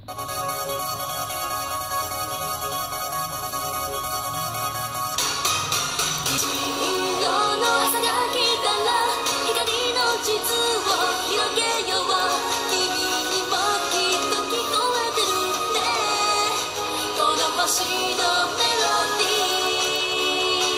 夜の朝が来たら光の地図を広げよう。君にもきっと聞こえてるね、この星のメロディー。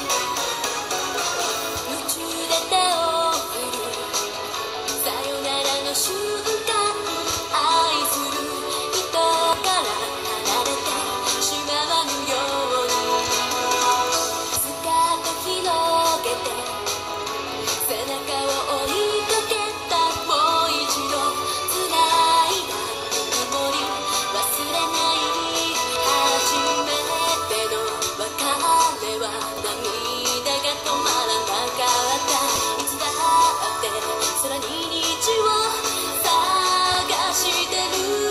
夢中で手を振るさよならの瞬間、愛する人から離れてしまわぬようにスカート広げて背中を追いかけた。もう一度繋いだぬくもり忘れない。初めての別れは涙が止まらなかった。いつだって空に虹を探してる。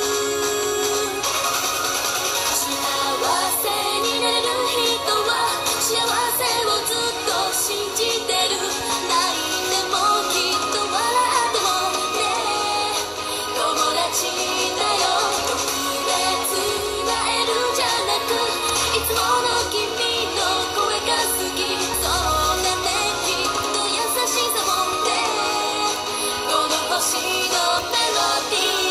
幸せになれる人は幸せをずっと信じてる。泣いてもきっと笑ってもね、友達だよ。特別なえるじゃなく、いつもの君の声が好き。そうだね、きっと優しさもね、この星のメロディー。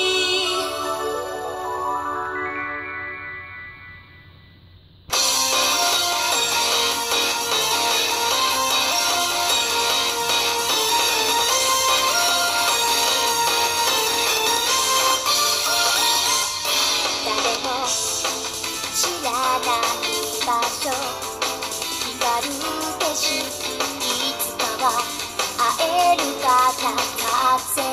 誰も知らない場所、光る景色、いつかは会えるかな。風